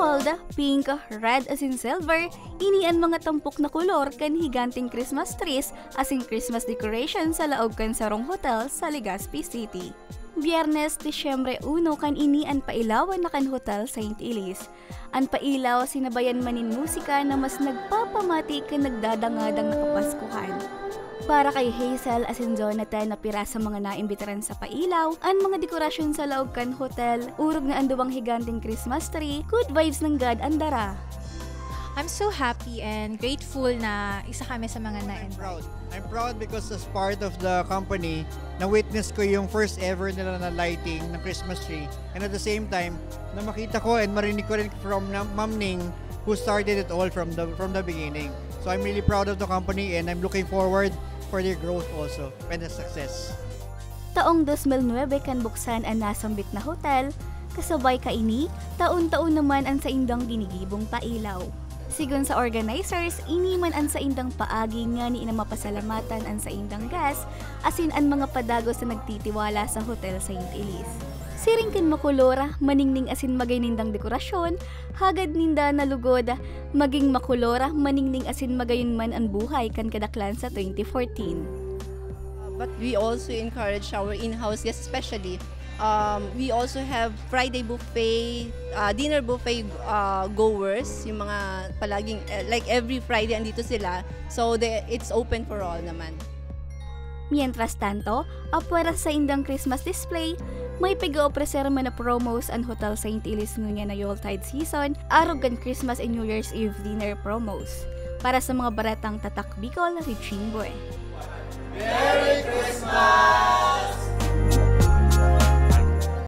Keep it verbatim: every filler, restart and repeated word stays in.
gold, pink, red as in silver, ini ang mga tampok na kulor kan higanting Christmas trees as in Christmas decoration sa laog kan sarong hotel sa Legazpi City. Biyernes, Disyembre uno kan ini ang pailawan na kan Hotel Saint Elise. Ang pailaw sinabayan manin musika na mas nagpapamati kan nagdadangadang nakapaskuhan. Para kay Hazel as in Jonathan na pira sa mga naimbitaran sa pailaw, ang mga dekorasyon sa laog kan hotel, urog na anduwang higanting Christmas tree, good vibes ng God andara. I'm so happy and grateful na isa kami sa mga na-invite. I'm proud. I'm proud because as part of the company, na-witness ko yung first ever nila na lighting ng Christmas tree. And at the same time, na makita ko and marinig ko rin from Ma'am Ning who started it all from the from the beginning. So I'm really proud of the company and I'm looking forward for their growth also and the success. Taong two thousand nine kan buksan ang nasambit na hotel, kasabay kaini, taon-taon naman ang saindang ginigibong pailaw. Sigun sa organizers, ini man ang saindang paagi nga ni ina mapasalamatan ang saindang gas, asin ang mga padagos na nagtitiwala sa Hotel Saint Elise. Siring kan makulora, maningning asin magay nindang dekorasyon, hagad ninda na lugod, maging makulora, maningning asin magayon man ang buhay kan kadaklan sa twenty fourteen. But we also encourage our in-house guests, especially. Um, we also have Friday buffet, uh, dinner buffet uh, goers, yung mga palaging, uh, like every Friday andito sila. So they, it's open for all naman. Mientras tanto, apwera sa indang Christmas display, may piga-opreser man na promos ang Hotel Saint Elise ngunya na Yuletide season, arogan Christmas and New Year's Eve dinner promos. Para sa mga baratang tatak Bicol, Riching Boy. Merry Christmas!